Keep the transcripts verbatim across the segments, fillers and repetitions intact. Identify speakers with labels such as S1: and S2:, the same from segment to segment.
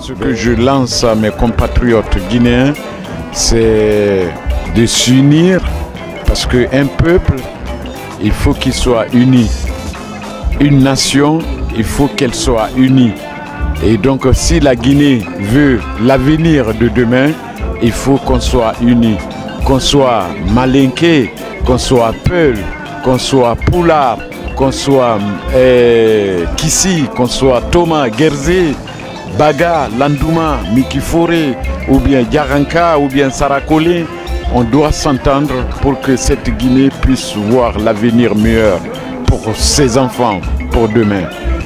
S1: Ce que je lance à mes compatriotes guinéens, c'est de s'unir parce qu'un peuple, il faut qu'il soit uni. Une nation, il faut qu'elle soit unie. Et donc si la Guinée veut l'avenir de demain, il faut qu'on soit unis. Qu'on soit Malinké, qu'on soit Peul, qu'on soit Poulard, qu'on soit euh, Kissi, qu'on soit Thomas, Gerzé, Baga, Landouma, Mikifore, ou bien Diaranka, ou bien Sarakole, on doit s'entendre pour que cette Guinée puisse voir l'avenir meilleur pour ses enfants, pour demain.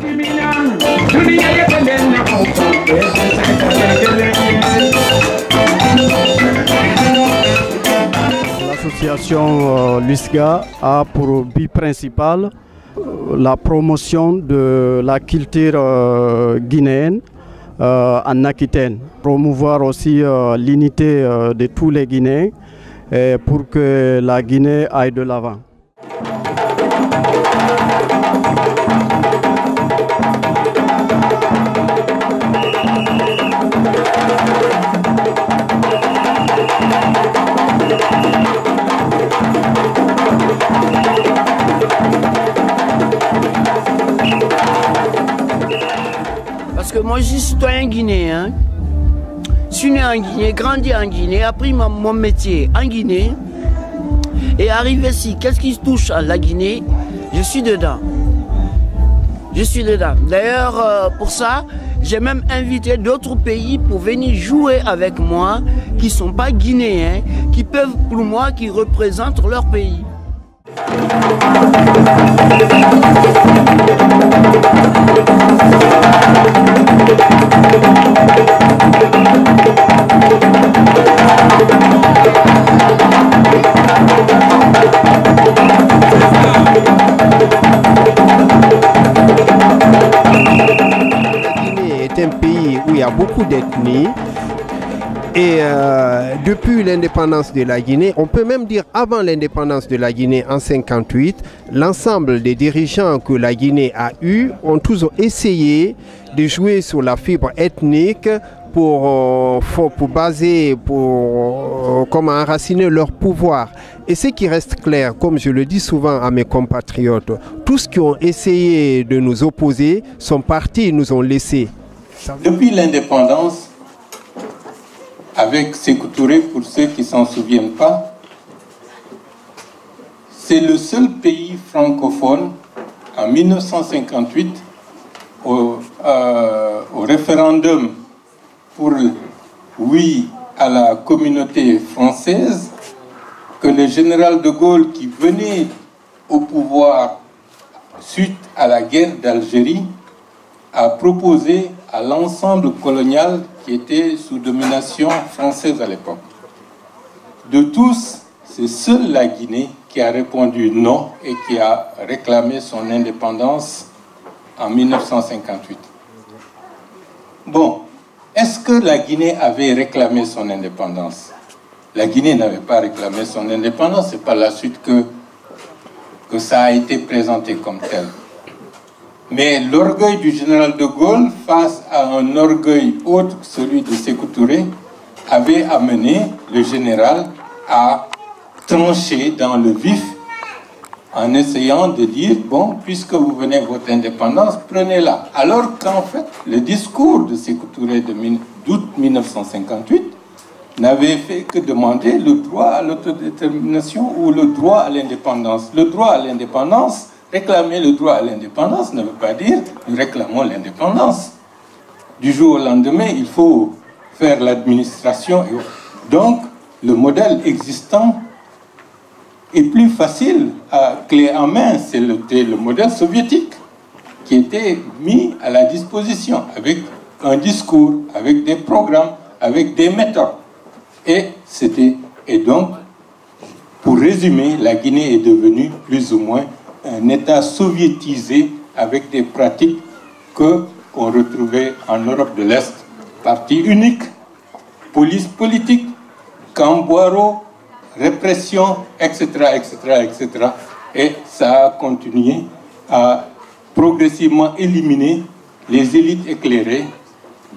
S2: L'association euh, Lusga a pour but principal euh, la promotion de la culture euh, guinéenne euh, en Aquitaine. Promouvoir aussi euh, l'unité euh, de tous les Guinéens et pour que la Guinée aille de l'avant.
S3: Parce que moi je suis citoyen guinéen, je suis né en Guinée, grandi en Guinée, appris mon, mon métier en Guinée et arrivé ici, qu'est-ce qui touche à la Guinée? Je suis dedans. Je suis dedans. D'ailleurs, euh, pour ça, j'ai même invité d'autres pays pour venir jouer avec moi, qui ne sont pas guinéens, qui peuvent pour moi, qui représentent leur pays.
S4: C'est un pays où il y a beaucoup d'ethnies et euh, depuis l'indépendance de la Guinée, on peut même dire avant l'indépendance de la Guinée en cinquante-huit, l'ensemble des dirigeants que la Guinée a eus ont tous essayé de jouer sur la fibre ethnique pour, euh, pour baser, pour euh, comment enraciner leur pouvoir. Et ce qui reste clair, comme je le dis souvent à mes compatriotes, tous qui ont essayé de nous opposer sont partis et nous ont laissés.
S5: Depuis l'indépendance, avec Sékou Touré, pour ceux qui ne s'en souviennent pas, c'est le seul pays francophone en mille neuf cent cinquante-huit au, euh, au référendum pour oui à la communauté française que le général de Gaulle, qui venait au pouvoir suite à la guerre d'Algérie, a proposé à l'ensemble colonial qui était sous domination française à l'époque. De tous, c'est seule la Guinée qui a répondu non et qui a réclamé son indépendance en mille neuf cent cinquante-huit. Bon, est-ce que la Guinée avait réclamé son indépendance? La Guinée n'avait pas réclamé son indépendance, c'est par la suite que, que ça a été présenté comme tel. Mais l'orgueil du général de Gaulle face à un orgueil autre que celui de Sékou Touré avait amené le général à trancher dans le vif en essayant de dire, bon, puisque vous venez votre indépendance, prenez-la. Alors qu'en fait, le discours de Sékou Touré d'août mille neuf cent cinquante-huit n'avait fait que demander le droit à l'autodétermination ou le droit à l'indépendance. Le droit à l'indépendance, réclamer le droit à l'indépendance ne veut pas dire nous réclamons l'indépendance. Du jour au lendemain, il faut faire l'administration. Donc, le modèle existant est plus facile à clé en main. C'est le, le modèle soviétique qui était mis à la disposition avec un discours, avec des programmes, avec des méthodes. Et, c'était, et donc, pour résumer, la Guinée est devenue plus ou moins un État soviétisé avec des pratiques que qu'on retrouvait en Europe de l'Est. Parti unique, police politique, camboiro, répression, et cetera, et cetera, et cetera. Et ça a continué à progressivement éliminer les élites éclairées dans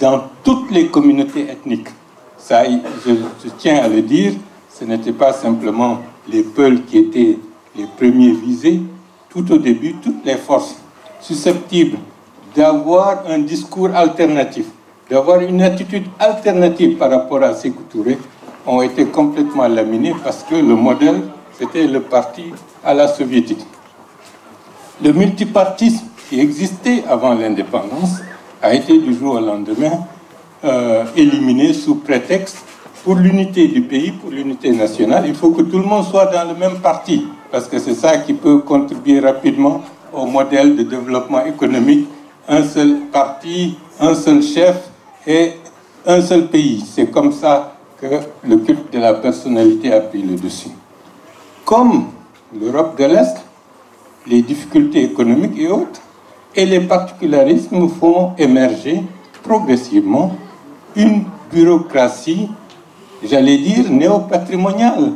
S5: toutes les communautés ethniques. Ça, je, je tiens à le dire, ce n'était pas simplement les Peuls qui étaient les premiers visés. Tout au début, toutes les forces susceptibles d'avoir un discours alternatif, d'avoir une attitude alternative par rapport à Sékou Touré, ont été complètement laminées parce que le modèle, c'était le parti à la soviétique. Le multipartisme qui existait avant l'indépendance a été du jour au lendemain euh, éliminé sous prétexte pour l'unité du pays, pour l'unité nationale. Il faut que tout le monde soit dans le même parti parce que c'est ça qui peut contribuer rapidement au modèle de développement économique. Un seul parti, un seul chef et un seul pays. C'est comme ça que le culte de la personnalité a pris le dessus. Comme l'Europe de l'Est, les difficultés économiques et autres, et les particularismes font émerger progressivement une bureaucratie, j'allais dire, néo-patrimoniale,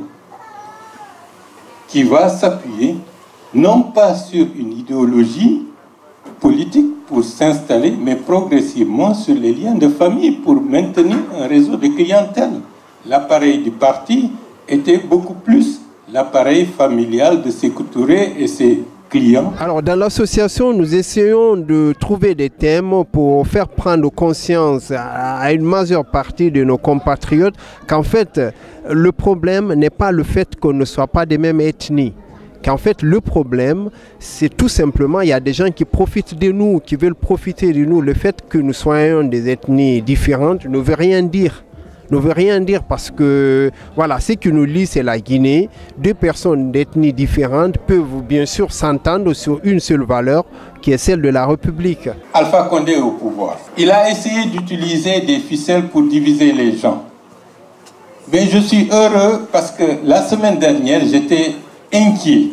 S5: qui va s'appuyer non pas sur une idéologie politique pour s'installer, mais progressivement sur les liens de famille pour maintenir un réseau de clientèle. L'appareil du parti était beaucoup plus l'appareil familial de Sékou Touré et ses clients.
S4: Alors dans l'association, nous essayons de trouver des thèmes pour faire prendre conscience à une majeure partie de nos compatriotes qu'en fait, le problème n'est pas le fait qu'on ne soit pas des mêmes ethnies. Qu'en fait, le problème, c'est tout simplement, il y a des gens qui profitent de nous, qui veulent profiter de nous. Le fait que nous soyons des ethnies différentes ne veut rien dire. Ne veut rien dire parce que, voilà, ce qui nous lie, c'est la Guinée. Deux personnes d'ethnies différentes peuvent bien sûr s'entendre sur une seule valeur, qui est celle de la République.
S5: Alpha Condé est au pouvoir. Il a essayé d'utiliser des ficelles pour diviser les gens. Mais je suis heureux parce que la semaine dernière, j'étais inquiet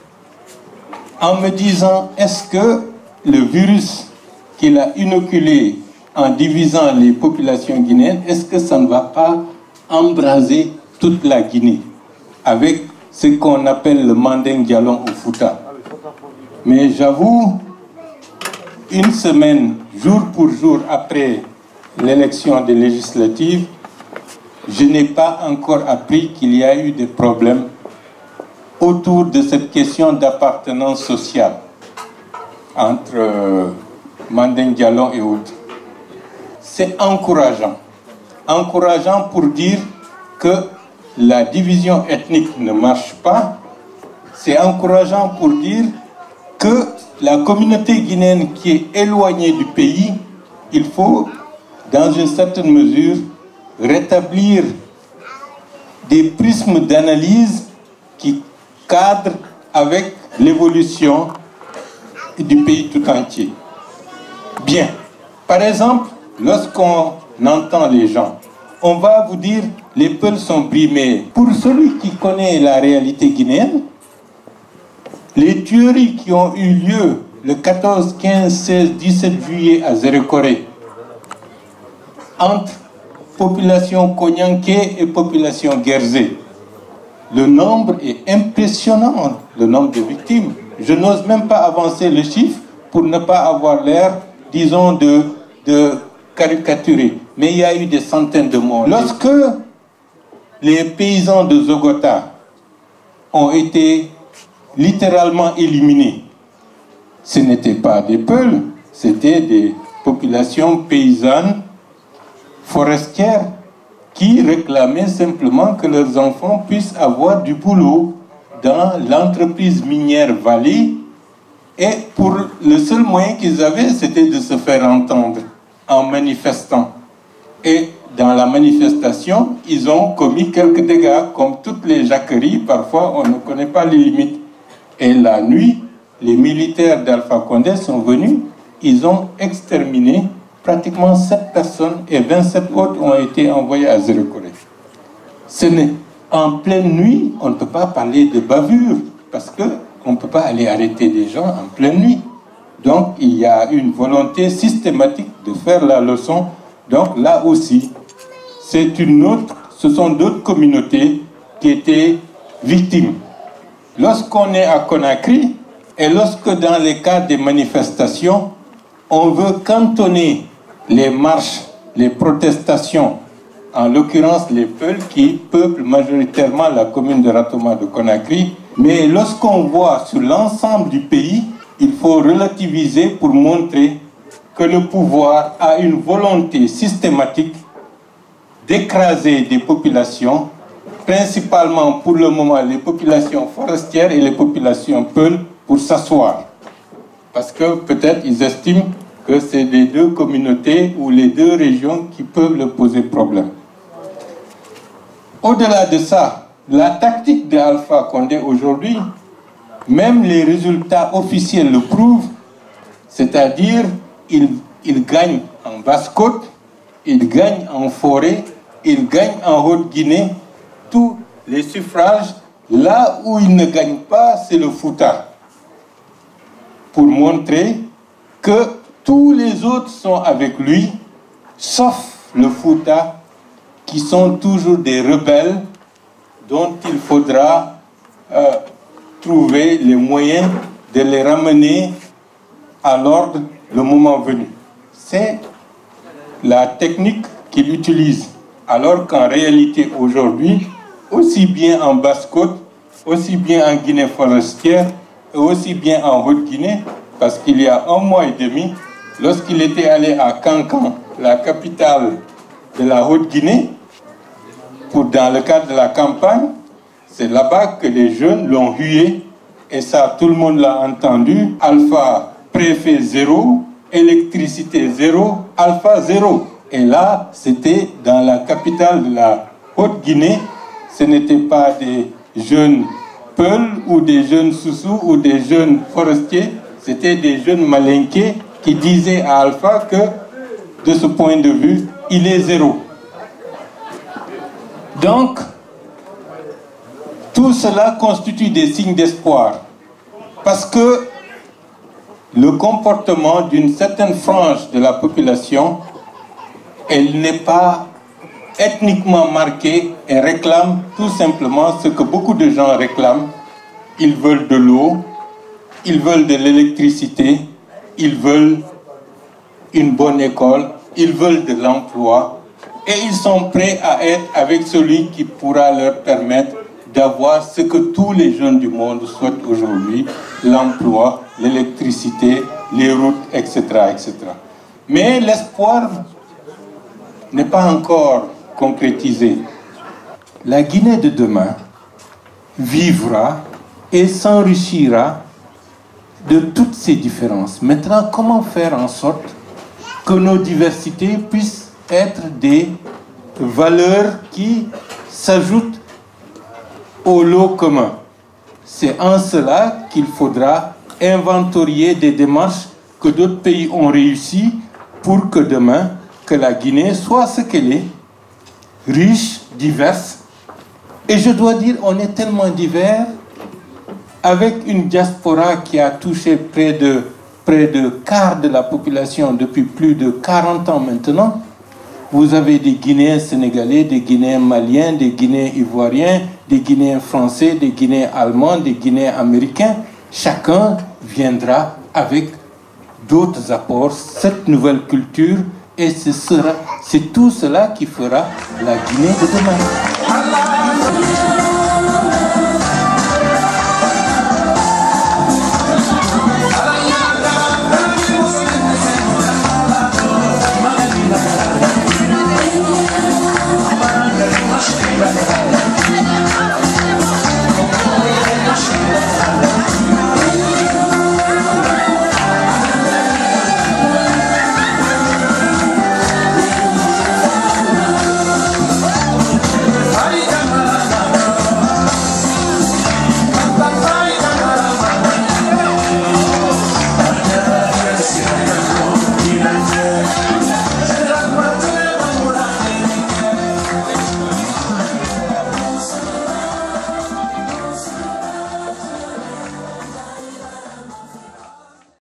S5: en me disant, est-ce que le virus qu'il a inoculé en divisant les populations guinéennes, est-ce que ça ne va pas embraser toute la Guinée avec ce qu'on appelle le Manding Dialon au Fouta? Mais j'avoue, une semaine, jour pour jour après l'élection des législatives, je n'ai pas encore appris qu'il y a eu des problèmes autour de cette question d'appartenance sociale entre euh, Manding Diallo et autres. C'est encourageant. Encourageant pour dire que la division ethnique ne marche pas. C'est encourageant pour dire que la communauté guinéenne qui est éloignée du pays, il faut, dans une certaine mesure, rétablir des prismes d'analyse qui cadrent avec l'évolution du pays tout entier. Bien. Par exemple, lorsqu'on entend les gens, on va vous dire les peuples sont brimés. Pour celui qui connaît la réalité guinéenne, les tueries qui ont eu lieu le quatorze, quinze, seize, dix-sept juillet à Zérekoré, entre population Konyanké et population Guerzé, le nombre est impressionnant, le nombre de victimes. Je n'ose même pas avancer le chiffre pour ne pas avoir l'air, disons, de, de caricaturer. Mais il y a eu des centaines de morts. Lorsque les paysans de Zogota ont été littéralement éliminés, ce n'étaient pas des Peuls, c'était des populations paysannes forestières qui réclamaient simplement que leurs enfants puissent avoir du boulot dans l'entreprise minière Vallée. Et pour le seul moyen qu'ils avaient, c'était de se faire entendre en manifestant. Et dans la manifestation, ils ont commis quelques dégâts, comme toutes les jacqueries. Parfois, on ne connaît pas les limites. Et la nuit, les militaires d'Alpha Condé sont venus, ils ont exterminé pratiquement sept personnes et vingt-sept autres ont été envoyés à Zérekoré. Ce n'est en pleine nuit, on ne peut pas parler de bavure parce qu'on ne peut pas aller arrêter des gens en pleine nuit. Donc il y a une volonté systématique de faire la leçon. Donc là aussi, c'est une autre, ce sont d'autres communautés qui étaient victimes. Lorsqu'on est à Conakry et lorsque dans les cas des manifestations, on veut cantonner les marches les protestations, en l'occurrence les Peuls qui peuplent majoritairement la commune de Ratoma de Conakry. Mais lorsqu'on voit sur l'ensemble du pays, il faut relativiser pour montrer que le pouvoir a une volonté systématique d'écraser des populations, principalement pour le moment les populations forestières et les populations Peuls, pour s'asseoir. Parce que peut-être ils estiment que c'est les deux communautés ou les deux régions qui peuvent leur poser problème. Au-delà de ça, la tactique de Alpha Condé aujourd'hui, même les résultats officiels le prouvent, c'est-à-dire il, il gagne en Basse-Côte, il gagne en forêt, il gagne en Haute-Guinée, tous les suffrages. Là où il ne gagne pas, c'est le Fouta. Pour montrer que tous les autres sont avec lui, sauf le Fouta, qui sont toujours des rebelles dont il faudra euh, trouver les moyens de les ramener à l'ordre le moment venu. C'est la technique qu'il utilise. Alors qu'en réalité, aujourd'hui, aussi bien en Basse-Côte, aussi bien en Guinée forestière, et aussi bien en Haute-Guinée, parce qu'il y a un mois et demi, lorsqu'il était allé à Cancan, la capitale de la Haute-Guinée, pour dans le cadre de la campagne, c'est là-bas que les jeunes l'ont hué, et ça, tout le monde l'a entendu. Alpha, préfet zéro, électricité zéro, Alpha zéro. Et là, c'était dans la capitale de la Haute-Guinée. Ce n'étaient pas des jeunes Peuls ou des jeunes Soussous ou des jeunes forestiers. C'était des jeunes malinqués qui disaient à Alpha que, de ce point de vue, il est zéro. Donc, tout cela constitue des signes d'espoir. Parce que le comportement d'une certaine frange de la population, elle n'est pas ethniquement marquée et réclame tout simplement ce que beaucoup de gens réclament. Ils veulent de l'eau, ils veulent de l'électricité, ils veulent une bonne école, ils veulent de l'emploi et ils sont prêts à être avec celui qui pourra leur permettre d'avoir ce que tous les jeunes du monde souhaitent aujourd'hui, l'emploi, l'électricité, les routes, et cetera, et cetera. Mais l'espoir n'est pas encore concrétisé. La Guinée de demain vivra et s'enrichira de toutes ces différences. Maintenant, comment faire en sorte que nos diversités puissent être des valeurs qui s'ajoutent au lot commun? C'est en cela qu'il faudra inventorier des démarches que d'autres pays ont réussi pour que demain, que la Guinée soit ce qu'elle est, riche, diverse. Et je dois dire, on est tellement divers, avec une diaspora qui a touché près de, près de quart de la population depuis plus de quarante ans maintenant. Vous avez des Guinéens sénégalais, des Guinéens maliens, des Guinéens ivoiriens, des Guinéens français, des Guinéens allemands, des Guinéens américains. Chacun viendra avec d'autres apports, cette nouvelle culture, et ce sera, c'est tout cela qui fera la Guinée de demain.